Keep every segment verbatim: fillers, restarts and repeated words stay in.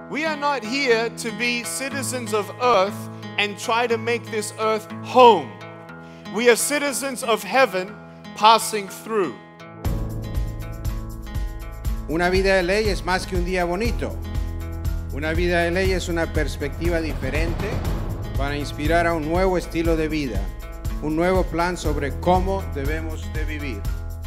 We are not here to be citizens of earth and try to make this earth home. We are citizens of heaven passing through. Una vida de ley es más que un día bonito. Una vida de ley es una perspectiva diferente para inspirar a un nuevo estilo de vida, un nuevo plan sobre cómo debemos de vivir.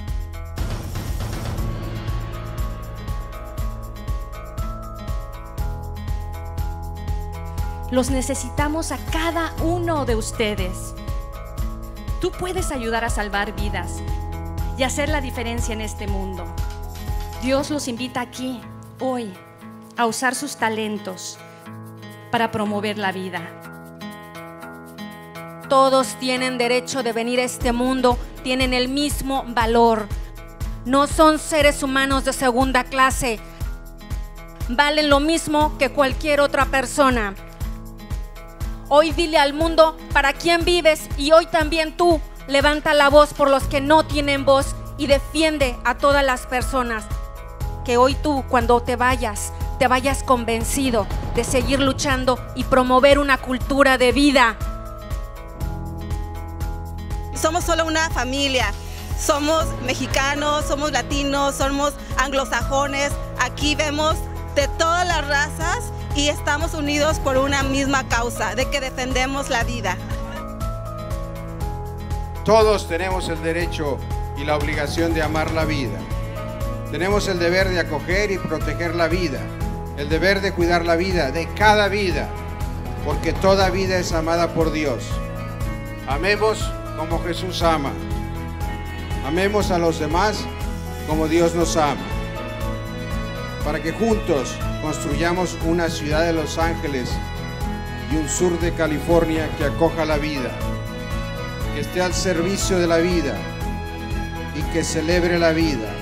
Los necesitamos a cada uno de ustedes. Tú puedes ayudar a salvar vidas y hacer la diferencia en este mundo. Dios los invita aquí, hoy, a usar sus talentos para promover la vida. Todos tienen derecho de venir a este mundo, tienen el mismo valor. No son seres humanos de segunda clase. Valen lo mismo que cualquier otra persona. Hoy dile al mundo para quién vives, y hoy también tú levanta la voz por los que no tienen voz y defiende a todas las personas. Que hoy tú, cuando te vayas, te vayas convencido de seguir luchando y promover una cultura de vida. Somos solo una familia. Somos mexicanos, somos latinos, somos anglosajones. Aquí vemos de todas las razas y estamos unidos por una misma causa, de que defendemos la vida. Todos tenemos el derecho y la obligación de amar la vida. Tenemos el deber de acoger y proteger la vida, el deber de cuidar la vida, de cada vida, porque toda vida es amada por Dios. Amemos como Jesús ama. Amemos a los demás como Dios nos ama. Para que juntos construyamos una ciudad de Los Ángeles y un sur de California que acoja la vida, que esté al servicio de la vida y que celebre la vida.